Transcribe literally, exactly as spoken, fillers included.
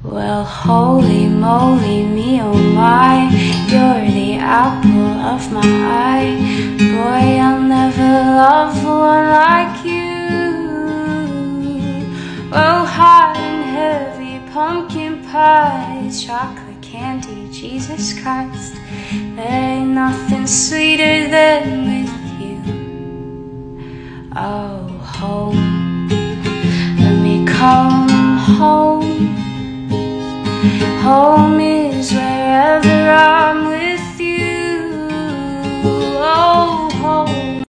Well, holy moly, me oh my, you're the apple of my eye. Boy, I'll never love one like you. Oh, hot and heavy pumpkin pie, chocolate candy, Jesus Christ, there ain't nothing sweeter than with you. Oh, home, let me come home. Home is wherever I